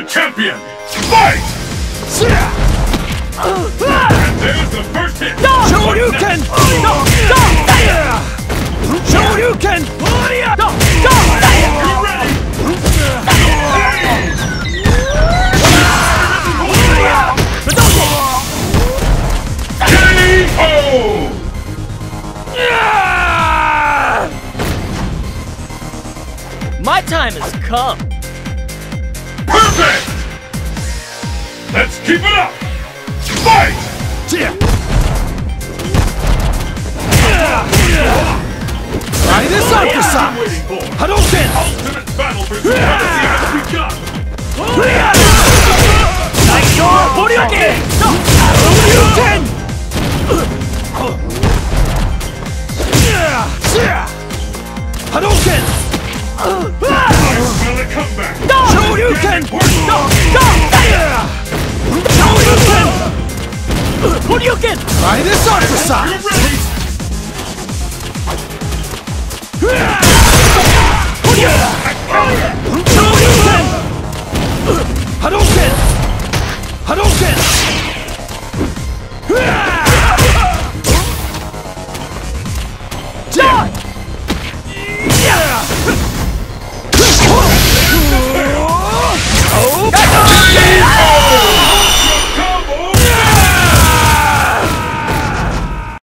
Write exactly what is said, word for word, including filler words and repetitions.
the champion! Fight! And there's the first hit! Shoryuken! Shoryuken! You ready? K O! My time has come. Perfect! Let's keep it up! Fight! Try this on for some! Waiting for Hadouken! ultimate battle for supremacy has begun! Hadouken! Hadouken! Hadouken! I smell a comeback! Shoryuken! Shoryuken! Hadouken! Try this on for You size! ready?